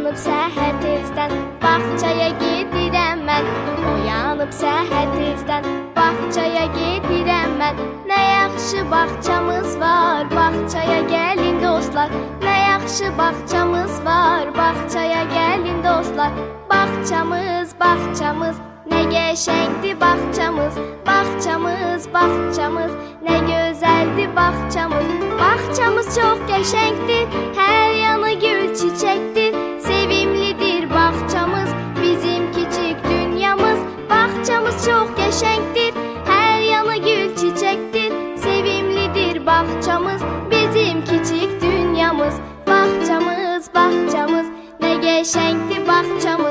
Oyanıb səhər tezdən bağçaya gedirəm mən. Oyanıb səhər tezdən bağçaya gedirəm mən. Nə yaxşı bağçamız var, bağçaya gəlin dostlar. Nə yaxşı bağçamız var, bağçaya gəlin dostlar. Bağçamız, bağçamız, nə qəşəngdir bağçamız. Bağçamız, bağçamız, nə gözəldir bağçamız. Bağçamız çox qəşəngdir, hər yanı gül çiçəkdir. Sevimlidir bağçamız, bizim kiçik dünyamız. Bağçamız çox qəşəngdir, hər yanı gül çiçəkdir. Sevimlidir bağçamız, bizim kiçik dünyamız. Bağçamız, bağçamız, nə qəşəngdir bağçamız.